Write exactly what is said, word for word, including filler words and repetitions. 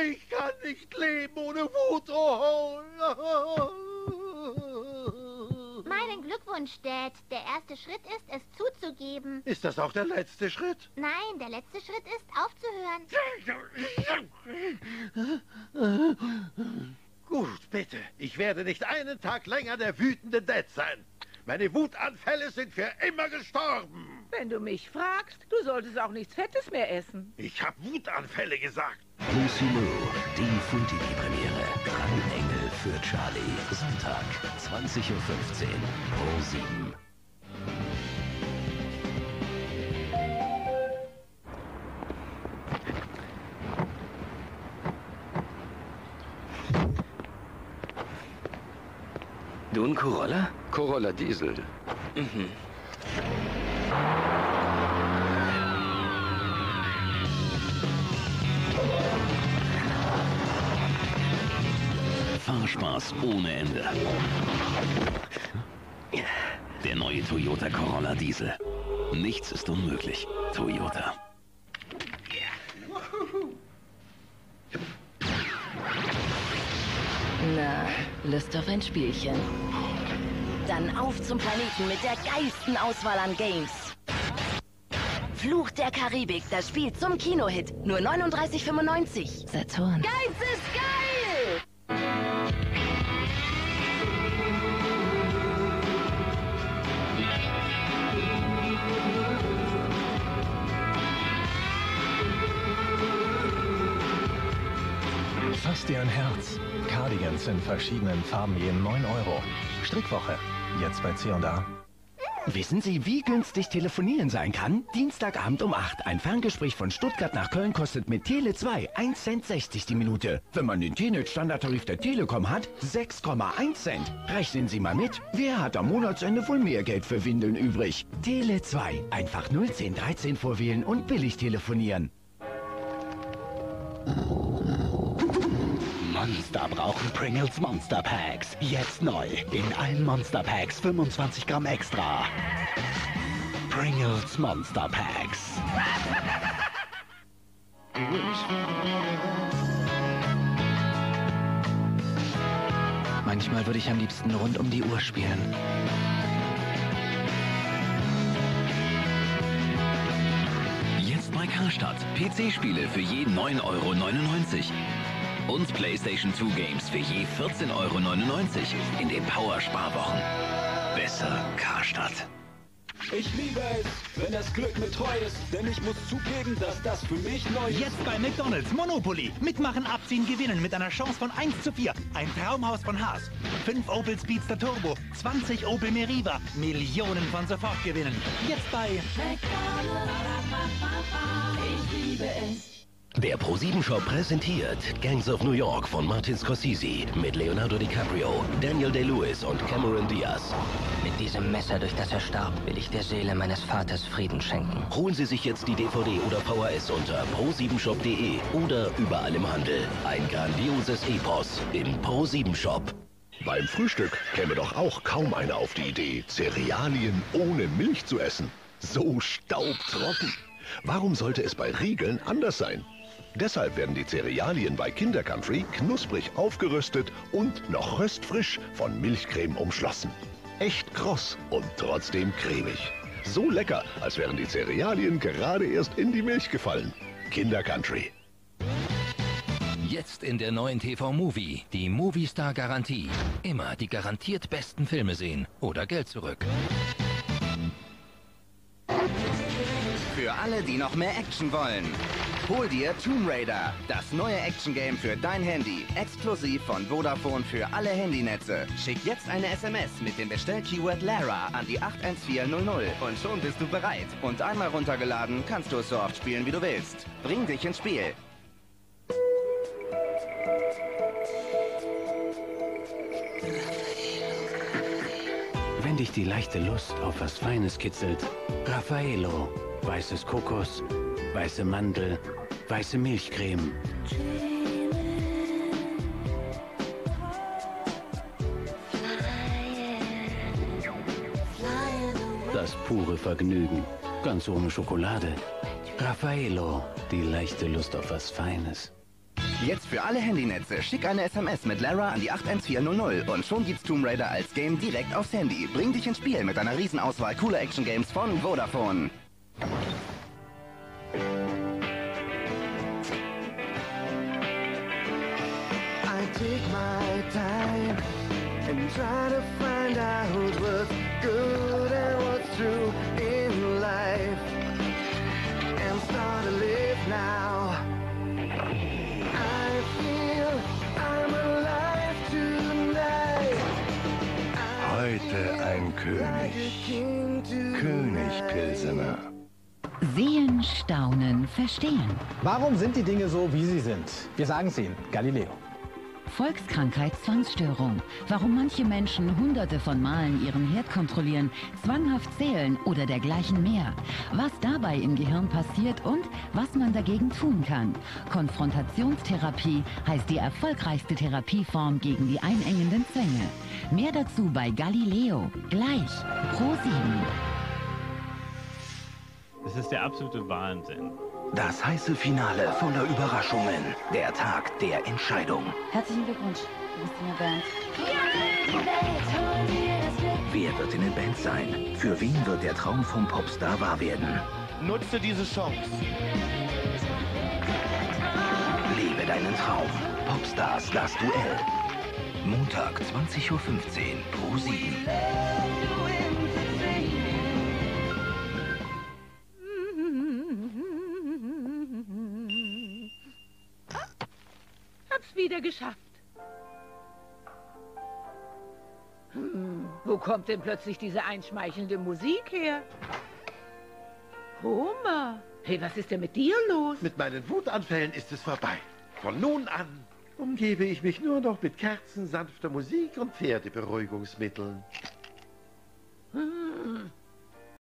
Ich kann nicht leben ohne Wut. Oh. Meinen Glückwunsch, Dad. Der erste Schritt ist, es zuzugeben. Ist das auch der letzte Schritt? Nein, der letzte Schritt ist, aufzuhören. Gut, bitte. Ich werde nicht einen Tag länger der wütende Dad sein. Meine Wutanfälle sind für immer gestorben. Wenn du mich fragst, du solltest auch nichts Fettes mehr essen. Ich habe Wutanfälle gesagt. Lucy Lou, die Funtini-Premiere. Drangengel für Charlie. Sonntag, zwanzig Uhr fünfzehn, Pro sieben. Du ein Corolla? Corolla Diesel. Mhm. Fahrspaß ohne Ende. Der neue Toyota Corolla Diesel. Nichts ist unmöglich. Toyota. Na, Lust auf ein Spielchen? Dann auf zum Planeten mit der geilsten Auswahl an Games. Fluch der Karibik, das Spiel zum Kinohit. Nur neununddreißig fünfundneunzig. Saturn. Geiz ist geil! Fass dir ein Herz. Cardigans in verschiedenen Farben, je neun Euro. Strickwoche. Jetzt bei C und A. Wissen Sie, wie günstig telefonieren sein kann? Dienstagabend um acht. Ein Ferngespräch von Stuttgart nach Köln kostet mit Tele zwei ein Cent sechzig die Minute. Wenn man den T-Net-Standardtarif der Telekom hat, sechs Komma eins Cent. Rechnen Sie mal mit. Wer hat am Monatsende wohl mehr Geld für Windeln übrig? Tele zwei. Einfach null zehn dreizehn vorwählen und billig telefonieren. Monster brauchen Pringles Monster Packs. Jetzt neu. In allen Monster Packs fünfundzwanzig Gramm extra. Pringles Monster Packs. Manchmal würde ich am liebsten rund um die Uhr spielen. Jetzt bei Karstadt. P C-Spiele für je neun Euro neunundneunzig. Und PlayStation zwei Games für je vierzehn Euro neunundneunzig in den Power-Sparwochen. Besser Karstadt. Ich liebe es, wenn das Glück mit treu ist, denn ich muss zugeben, dass das für mich neu ist. Jetzt bei McDonald's Monopoly. Mitmachen, abziehen, gewinnen mit einer Chance von eins zu vier. Ein Traumhaus von Haas. fünf Opel Speedster Turbo, zwanzig Opel Meriva, Millionen von Sofortgewinnen. Jetzt bei McDonald's. Ich liebe es. Der Pro sieben Shop präsentiert Gangs of New York von Martin Scorsese mit Leonardo DiCaprio, Daniel Day-Lewis und Cameron Diaz. Mit diesem Messer, durch das er starb, will ich der Seele meines Vaters Frieden schenken. Holen Sie sich jetzt die D V D oder V H S unter pro sieben shop punkt de oder überall im Handel. Ein grandioses Epos im Pro sieben Shop. Beim Frühstück käme doch auch kaum einer auf die Idee, Cerealien ohne Milch zu essen. So staubtrocken. Warum sollte es bei Riegeln anders sein? Deshalb werden die Cerealien bei Kinder Country knusprig aufgeröstet und noch röstfrisch von Milchcreme umschlossen. Echt kross und trotzdem cremig. So lecker, als wären die Cerealien gerade erst in die Milch gefallen. Kinder Country. Jetzt in der neuen T V-Movie, die Movie-Star-Garantie. Immer die garantiert besten Filme sehen oder Geld zurück. Für alle, die noch mehr Action wollen. Hol dir Tomb Raider, das neue Action-Game für dein Handy. Exklusiv von Vodafone für alle Handynetze. Schick jetzt eine S M S mit dem Bestell-Keyword Lara an die acht eins vier null null und schon bist du bereit. Und einmal runtergeladen, kannst du es so oft spielen, wie du willst. Bring dich ins Spiel. Wenn dich die leichte Lust auf was Feines kitzelt, Raffaello. Weißes Kokos, weiße Mandel, weiße Milchcreme. Das pure Vergnügen, ganz ohne Schokolade. Raffaello, die leichte Lust auf was Feines. Jetzt für alle Handynetze. Schick eine S M S mit Lara an die acht eins vier null null und schon gibt's Tomb Raider als Game direkt aufs Handy. Bring dich ins Spiel mit einer Riesenauswahl cooler Action-Games von Vodafone. I take my time and try to find out what's good and what's true in life and start to live now. I feel I'm alive tonight. Heute ein König. König Pilsener. Sehen, staunen, verstehen. Warum sind die Dinge so, wie sie sind? Wir sagen es Ihnen, Galileo. Volkskrankheit, Zwangsstörung. Warum manche Menschen hunderte von Malen ihren Herd kontrollieren, zwanghaft zählen oder dergleichen mehr. Was dabei im Gehirn passiert und was man dagegen tun kann. Konfrontationstherapie heißt die erfolgreichste Therapieform gegen die einengenden Zwänge. Mehr dazu bei Galileo. Gleich. Pro sieben. Das ist der absolute Wahnsinn. Das heiße Finale voller Überraschungen. Der Tag der Entscheidung. Herzlichen Glückwunsch, du bist in der Band. Wer wird in der Band sein? Für wen wird der Traum vom Popstar wahr werden? Nutze diese Chance. Lebe deinen Traum. Popstars, das Duell. Montag, zwanzig Uhr fünfzehn, Pro sieben. Hab's wieder geschafft. Hm, wo kommt denn plötzlich diese einschmeichelnde Musik her? Homer, hey, was ist denn mit dir los? Mit meinen Wutanfällen ist es vorbei. Von nun an umgebe ich mich nur noch mit Kerzen, sanfter Musik und Pferdeberuhigungsmitteln.